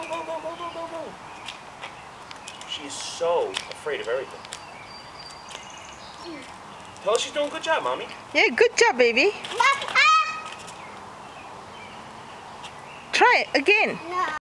go, go, go, go, go, go. She is so afraid of everything. Tell her she's doing a good job, Mommy. Yeah, good job, baby. Try it again.